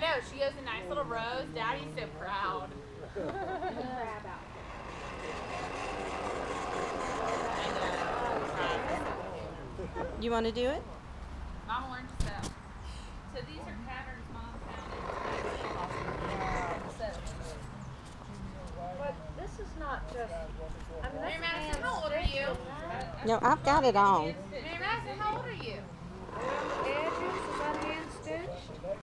know. She goes a nice little rose. Daddy's so proud. You want to do it? Mama learned to sew. So these are patterns Mom found in But this is not just. Mary Madison, how old are you? No, I've got it on. Mary Madison, how old are you?